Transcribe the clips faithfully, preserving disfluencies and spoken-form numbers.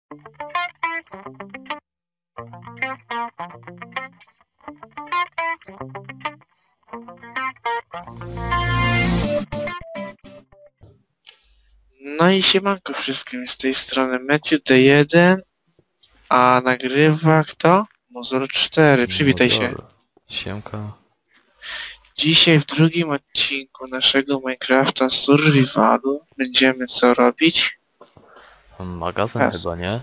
No i siemanko wszystkim, z tej strony Matthew D jeden, a nagrywa kto? Muzor cztery, przywitaj się. Siemka. Dzisiaj w drugim odcinku naszego Minecrafta Survivalu będziemy co robić? Magazyn Raz. chyba, nie?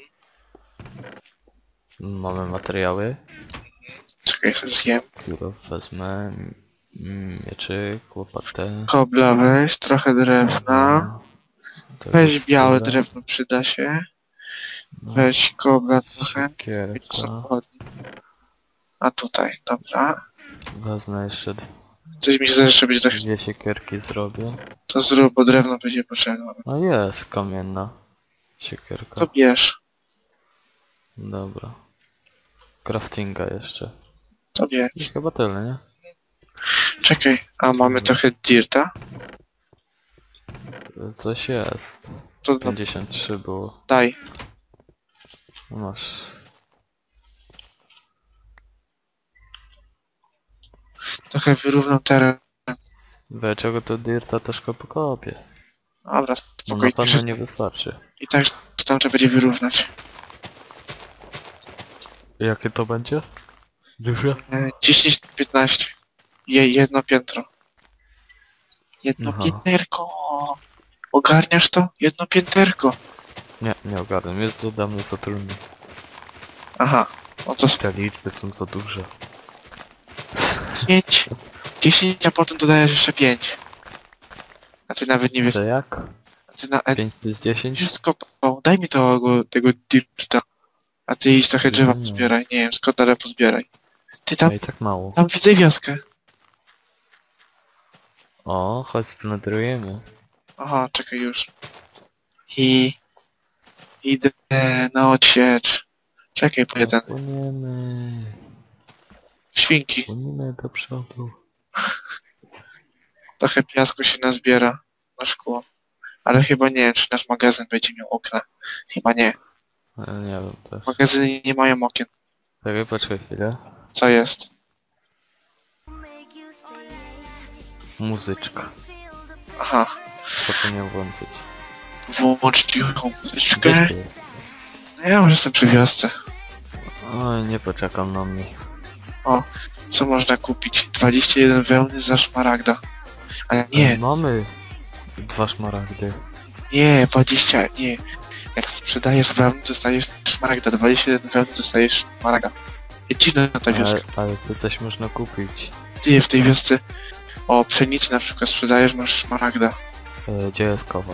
Mamy materiały, Czekaj, sobie zjem. które wezmę. Mm, Mieczyk, łopatę. Kobla weź, trochę drewna. To Weź jest białe tyle. drewno, przyda się. No, Weź kobla trochę. siekierka. Samochodni. A tutaj, dobra. Wezmę jeszcze Coś mi się zdaje, że będzie tak, dwie siekierki zrobię. to zrób, bo drewno będzie potrzebne. No jest kamienna siekierka. To bierz, Dobra. Craftinga jeszcze. to bierz. I chyba tyle, nie? Czekaj, a mamy trochę dirta? Coś jest. To no, pięćdziesiąt trzy było. daj. Masz. Trochę wyrównał teren. Dlaczego to dirta troszkę pokopię? Dobra, No na spokojnie. pewno nie wystarczy. I tak tam trzeba będzie wyrównać. Jakie to będzie? Duże? E, dziesięć piętnaście. Je, jedno piętro. Jedno Aha. pięterko. Ogarniasz to? Jedno pięterko. Nie, nie ogarnę. Jest to dla mnie za trudne. Aha. No to Te liczby są za duże. pięć. dziesięć, a potem dodajesz jeszcze pięć. A ty nawet nie wiesz. To jak? A ty na... pięć plus dziesięć? Wszystko... O, daj mi tego, tego dirta. A ty idź trochę drzewa Nie. pozbieraj. Nie wiem, skąd ale pozbieraj. Ty tam... No i tak mało. Tam widzę wioskę. O, chodź splądrujemy. Aha, czekaj już. I... Idę na odsiecz. Czekaj po jeden. Płyniemy. Świnki. Płyniemy do przodu. Trochę piasku się nazbiera na szkło. Ale chyba nie wiem, czy nasz magazyn będzie miał okna. Chyba nie. Ja nie wiem też. Magazyny nie mają okien. Czekaj, poczekaj chwilę. Co jest? Muzyczka. Aha. Zapomniałem włączyć. Włącz cichą Gdzieś muzyczkę. to jest? No ja już jestem przy wiosce. Oj, nie poczekam na mnie. Co można kupić? dwadzieścia jeden wełny za szmaragda. Ale nie, Mamy dwa szmaragdy. nie, dwadzieścia, nie. Jak sprzedajesz wełny, dostajesz szmaragda. dwadzieścia jeden wełny, dostajesz szmaragda. Dziwna ta wioska. Ale, ale to coś można kupić. Ty w tej wiosce o pszenicy na przykład sprzedajesz, masz szmaragda. E, gdzie jest kowal?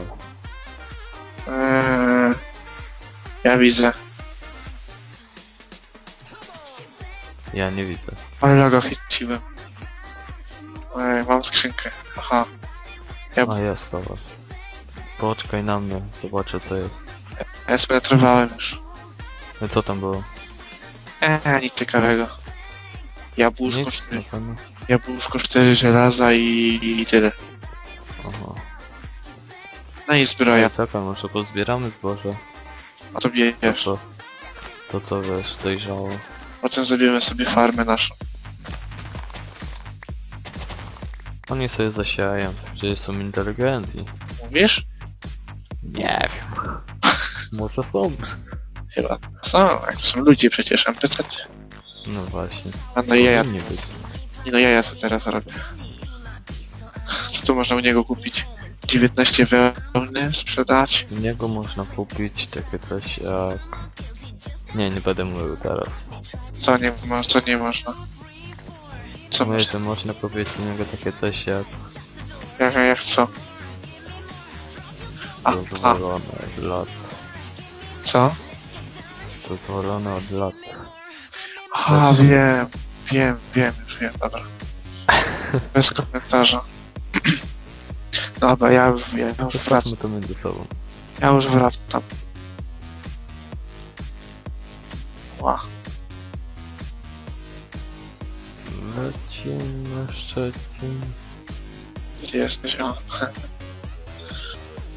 Eee, ja widzę. Ja nie widzę. Ale logo chyciłem. Eee, mam skrzynkę. Aha. Ja A jest kowal. Poczekaj na mnie, zobaczę co jest. ja spenetrowałem już. No co tam było? Eee, nic ciekawego. Jabłuszko Nic na cztery, pewno. jabłuszko cztery żelaza i, i tyle. Aha. No i zbroja. Ja czekaj, może pozbieramy zboże. A to To wiesz. co? To co wiesz, dojrzało. Potem zrobimy sobie farmę naszą. Oni sobie zasieją, że są inteligentni. Mówisz? Nie wiem. Może są. Chyba. Są, jak to są ludzie przecież, N P C. No właśnie. A no jaja, Powinni być. nie no jaja co teraz robię. Co tu można u niego kupić? dziewiętnaście wełny sprzedać. U niego można kupić takie coś jak... Nie, nie będę mówił teraz. Co nie, mo co nie można? Co Mówię, można? że można kupić u niego takie coś jak Jak, jak co? A, a, dozwolone od lat. co? Dozwolone od lat. A, wiem, wiem, wiem, już wiem, dobra. Bez komentarza. Dobra, ja już, ja już wracam. Zostawmy to między sobą. Ja już wracam. Ła. Lecimy Szczecin. Gdzie jesteś? O.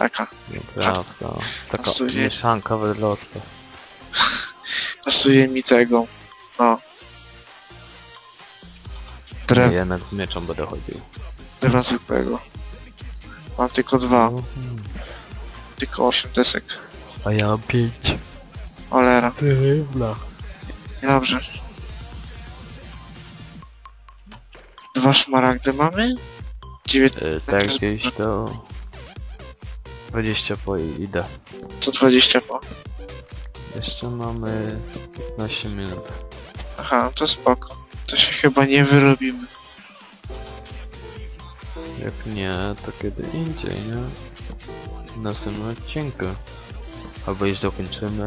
Taka. Nieprawda. Taka Pasuje. mieszanka wydloska. Pasuje mi tego. No. Nie, Drew, jednak z mieczą będę chodził. drewna zwykłego. Mam tylko dwa. Mhm. Tylko osiem desek. A ja mam pięć. Cholera. Drewna. Dobrze. Dwa szmaragdy mamy? dziewiętnaście, Yy, tak gdzieś to... dwadzieścia po i idę. to dwadzieścia po. Jeszcze mamy piętnaście minut. Aha, to spoko. To się chyba nie wyrobimy. Jak nie, to kiedy indziej, nie? W następnym odcinku. Albo już dokończymy.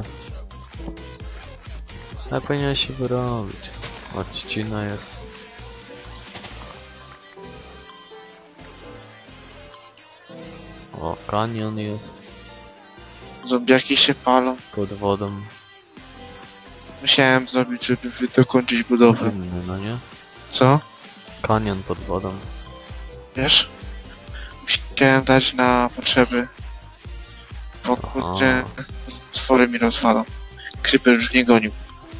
Ale powinien się wyrobić. Odcina jest. O, kanion jest. Zombiaki się palą. Pod wodą. Musiałem zrobić, żeby wy- dokończyć budowę. Zimny, no nie? Co? Kanion pod wodą. Wiesz? Musiałem dać na potrzeby. Bo Aha. kurczę, stwory mi rozwalą. Creeper już nie gonił.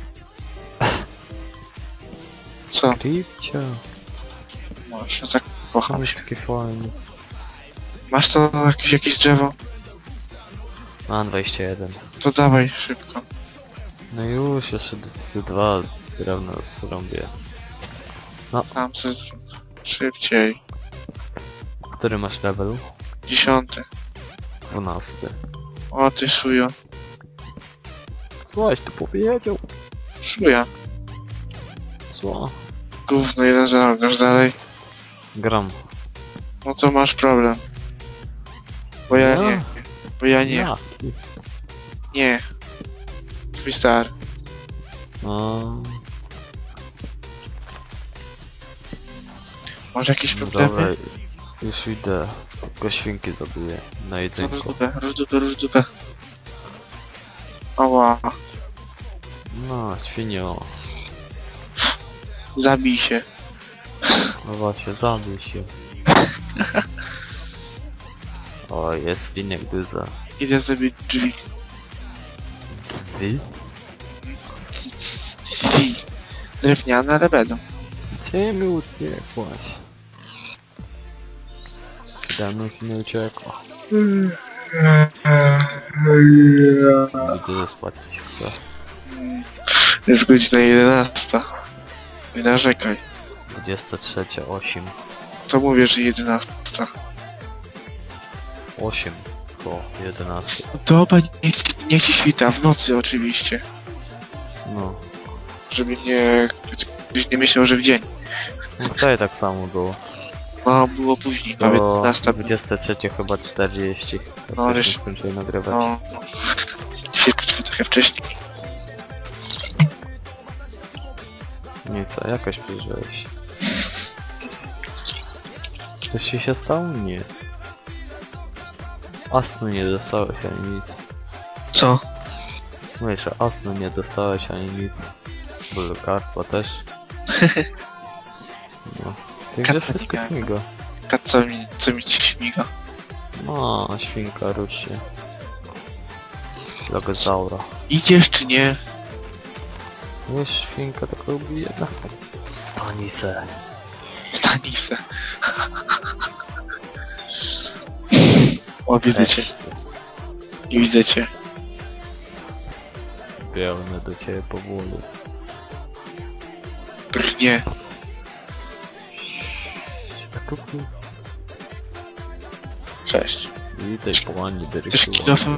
Co? Kripcia. Może się zakocham. Jest taki fajny. Masz to jakieś, jakieś drzewo? Mam dwadzieścia jeden. To dawaj szybko. No już, jeszcze d- dwa drewna zrobię. Tam co zrób. Szybciej. Który masz level? Dziesiąty. dwunasty. O ty szujo. Coś tu powiedział. Szuja. Co? Gówno, jeden zero, grasz dalej. Gram. No to masz problem. Bo ja No. nie. Bo ja nie. Jaki? Nie. Twój star. No, Masz jakieś no problemy? dobra, już idę. Tylko świnki zabiję na No, jedzonko. róż dupę, róż dupę, róż dupę. Ała. No, świnio. Zabij się. No właśnie, zabij się. O, jest świniek dużo. Idę zabić drzwi. Drzwi? Drzwi. Drewniane, ale będą. Gdzie mi uciekłaś? Dawno się nie uciekła. Widzę, że spać się chce. Jest godzina jedenasta. Nie narzekaj. dwudziesta trzecia, osiem. To mówię, że jedenasta. osiem po jedenaście. Dobra, niech, niech ci świta, w nocy oczywiście. No. Żeby nie... Ktoś nie myślał, że w dzień. No wczoraj tak samo było. No, było później, prawie Do jedenasta. dwudziesta trzecia chyba czterdzieści. No, Jak wiesz- żeśmy skończyli nagrywać. No... Dzisiaj trochę wcześniej. Nie co, jakoś przeżyłeś. Coś ci się stało? Nie. Astmy nie dostałeś ani nic. Co? Mówię, że astmy nie dostałeś ani nic. Ból karpa też. No. Także Karpa wszystko nie śmiga. Kat, co mi, co mi ci śmiga? No, świnka, rusz się. Logozaura. Idziesz czy nie? Nie świnka tylko ubije na stanicę. Stanisę. O, widzę cię. Cześć. Nie widzę cię. Biegnę do ciebie powoli. Brnie. Kuku. Cześć. Witaj połanie Też dyrektora. kilofem?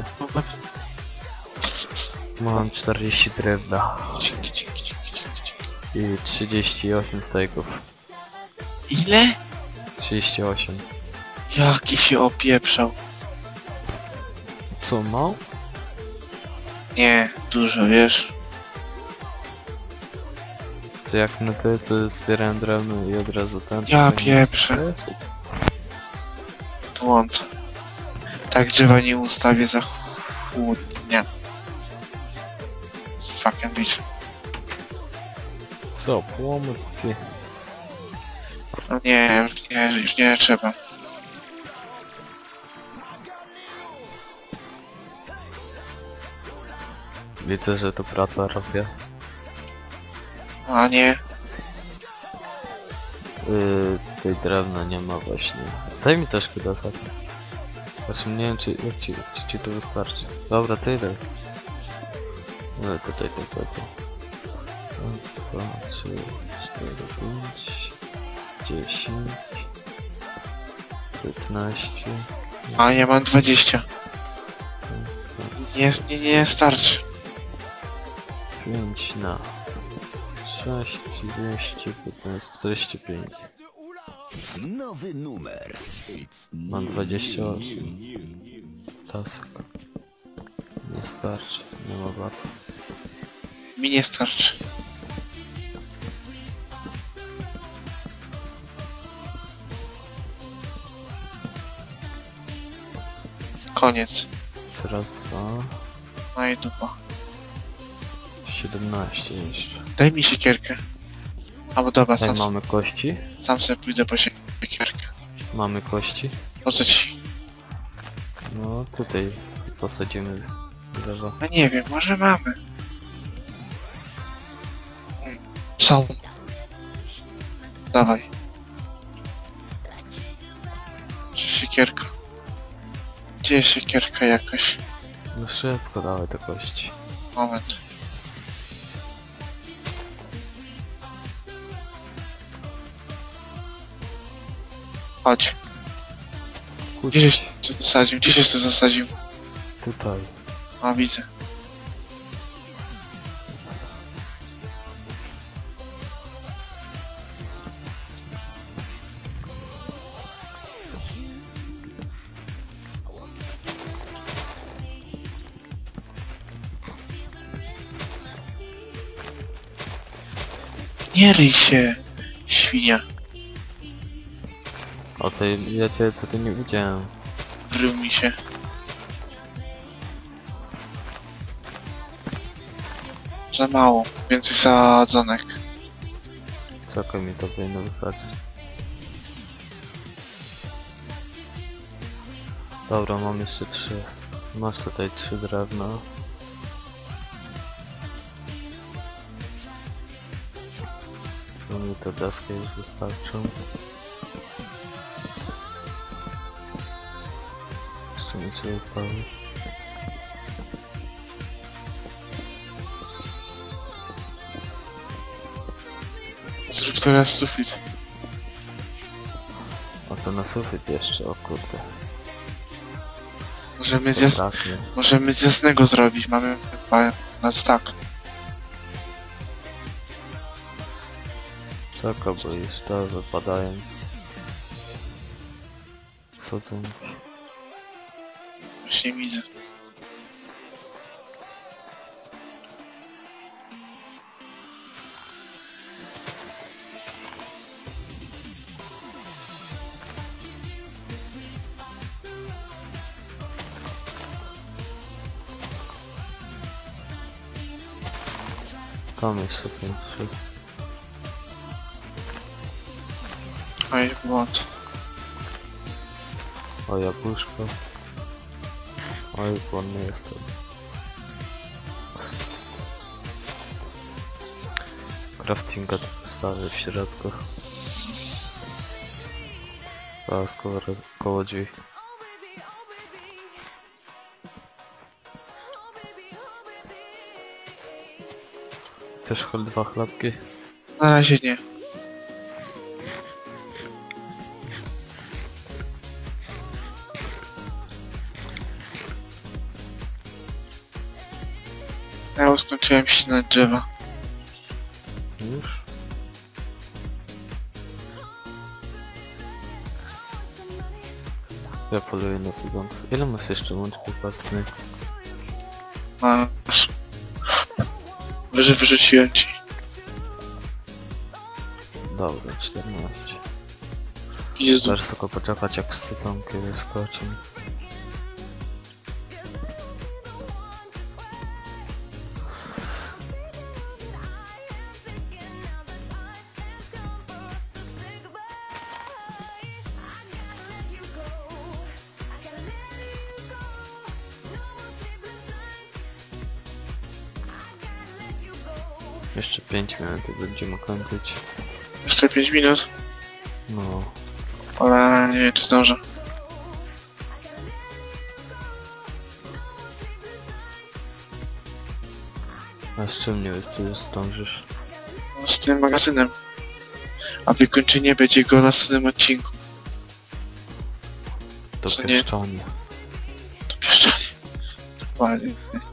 Mam czterdzieści drewna Dzięki, dzięki, dzięki, dzięki. i trzydzieści osiem stejków. Ile? trzydzieści osiem. Jaki się opieprzał. Co ma? Nie, dużo, wiesz. Co jak na te, co zbierałem drewno i od razu ten... Ja to nie- pieprzę. Błąd. Tak drzewa nie ustawię za chłodnia. Fucking bitch. Co? Płomycy. No nie, już nie, już nie trzeba. Widzę, że to praca robię. A nie. Yy, tutaj drewna nie ma właśnie. Daj mi też chyba za to. Znaczy nie wiem czy jak ci, czy ci to wystarczy. Dobra, tyle. No tutaj tylko to. Raz, dwa, trzy, cztery, pięć, dziesięć, piętnaście. A ja mam dwadzieścia. Raz, dwa, Nie, nie, nie starczy. pięć na sześć, trzydzieści, piętnaście, czterdzieści pięć. Nowy numer. Mam dwadzieścia osiem. Tasek. Nie starczy, nie ma watu. Mi nie starczy. Koniec. Raz, dwa, No i dupa. siedemnaście jeszcze. Daj mi siekierkę. Albo dobra, Tutaj sam, mamy kości. sam sobie pójdę po siekierkę. Mamy kości. Po co ci? No tutaj zasadzimy drzewo. No nie wiem, może mamy. Hmm. Są. Dawaj. Siekierka. Gdzie jest siekierka jakaś? No szybko dawaj te kości. Moment. Chodź. Gdzie się Kuć. to zasadził? Gdzie się to zasadził? Tutaj. A, widzę. Nie ryj się, świnia. O tej, ja cię tutaj nie widziałem. Rył mi się. Za mało, więcej sadzonek. Czekaj, mi to powinno wystarczyć. Dobra, mam jeszcze trzy. Masz tutaj trzy drewna. No mi te deski już wystarczą. Jeszcze mi co zostawi. Zrób teraz sufit. A to na sufit jeszcze, o kurde. Możemy z, To jas braknie. możemy z jasnego zrobić, mamy chyba na tak. Czekaj, bo już te wypadają. Sadzonki. Właśnie widzę. Tam jeszcze są trzy. Oj, błąd. O jabłuszko. Oj, głodny jestem. Craftinga to postawię w środku. Teraz koło, koło drzwi. Chcesz chol dwa chlebki? Na razie nie. Ja już skończyłem ścinać drzewa. Już? Ja poluję na sezon. Ile masz jeszcze łączków pastnych? Masz. Wyże wyrzuciłem ci. Dobra, czternaście. Pizdu. Zaraz tylko poczekać jak z sezonki wyskoczą. Jeszcze pięć minut i będziemy kończyć. Jeszcze pięć minut. No. Ale nie wiem czy zdążę. A z czym nie wiesz, czy zdążysz? No, z tym magazynem. A wykończenie będzie go na następnym odcinku. To Co nie? pieszczanie. To pieszczanie. Dokładnie.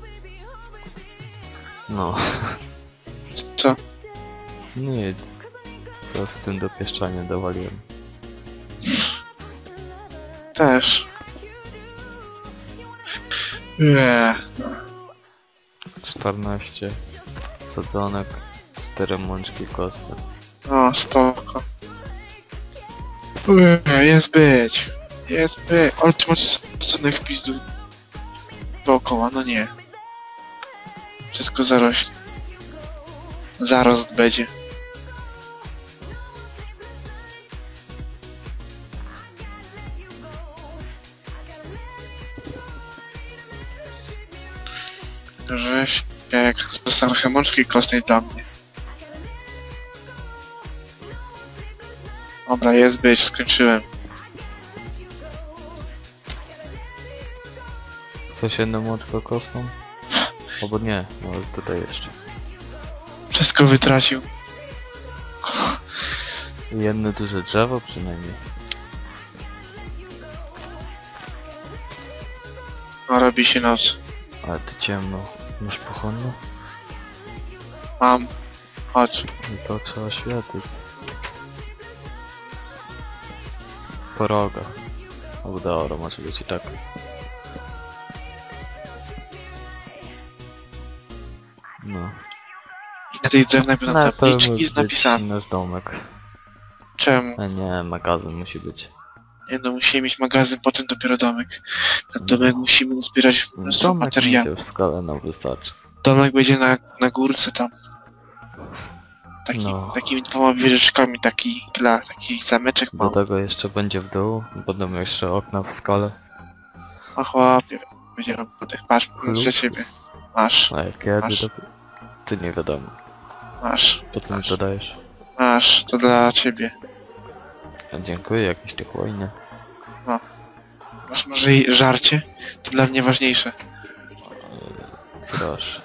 No. Co? Nic. Co z tym dopieszczaniem dowaliłem? Też. Nie. czternaście sadzonek, cztery mączki kostek. O, spoko. Nie, jest być. Jest być. Ale ty masz stosunek w pizdu. Dookoła, no nie. Wszystko zarośnie. Zarost będzie. Żeś jak zostaną mączki kostnej dla mnie. Dobra, jest być, skończyłem. Chcesz jedną mączkę kostną? Albo nie, no tutaj jeszcze. Wszystko wytracił. Jedno duże drzewo przynajmniej. No, robi się noc. Ale to ciemno. Masz pochonno? Mam. Chodź. I to trzeba świecić. Po rogach. Udało, może być i tak. No. I na tej drzewnej będą No to tabliczki może z być napisami. nasz domek. Czemu? A nie, magazyn musi być. Nie no, musimy mieć magazyn, potem dopiero domek. Na domek musimy zbierać mnóstwo Domek materiału. będzie w skale nam wystarczy. Domek będzie na, na górce tam. Taki, No. Takimi dwoma wieżyczkami, taki dla takich zameczek Do mam. tego jeszcze będzie w dół, będą jeszcze okna w skale. A chłopie, będzie robotek. Masz, dla ciebie. Luksus. Masz, A jak kiedy Masz. to... Ty nie wiadomo. masz, Po co mi to dajesz? masz, to dla ciebie. A dziękuję, jakieś te chłojnie. Masz może i żarcie? To dla mnie ważniejsze. Proszę.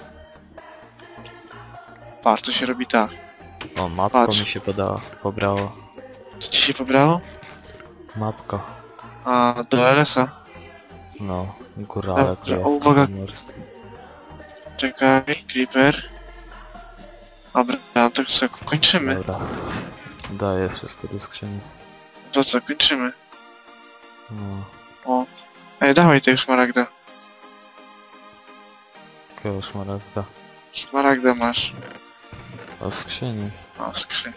Patrz, to się robi tak. O, mapka Patrz. mi się podała, pobrała. Co ci się pobrało? Mapka. A, do L S a. No, górale, Dobrze, królewskie, uwaga. pomorskie. Czekaj, Creeper. Dobra, no to co, kończymy. Dobra. Daję wszystko do skrzyni. To co, kończymy. No, O. Ej, dawaj tego szmaragda. jakiego szmaragda. Szmaragda masz. O skrzyni. O, w skrzyni.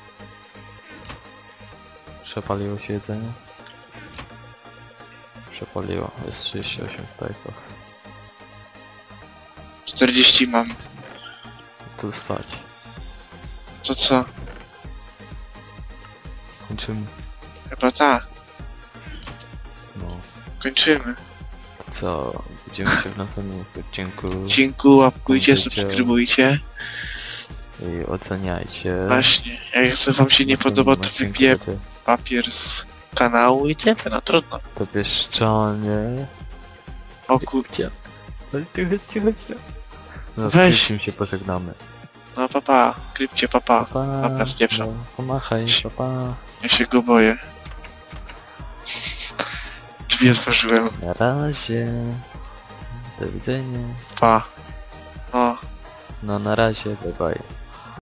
Przepaliło się jedzenie? Przepaliło, jest trzydzieści osiem stajków. czterdzieści mam. To stać. To co? Kończymy. Chyba tak. No. Kończymy. To co? Widzimy się w następnym odcinku. Dziękuję, łapkujcie, Kończycie. subskrybujcie. I oceniajcie. Właśnie, jak co wam się nie W następnym podoba, to odcinku wybiję będzie papier z kanału i tyle, no trudno. To pieszczanie. O kur... Gdzie? Chodź tu, chodź tu, chodź tu. No z Weź. kim się pożegnamy. No papa, krypcie papa. Pa, Dobra, spieprzam. no, pomachaj, papa. Ja się go boję. Drzwi otworzyłem. Na razie. Do widzenia. Pa. No. No na razie, bye bye.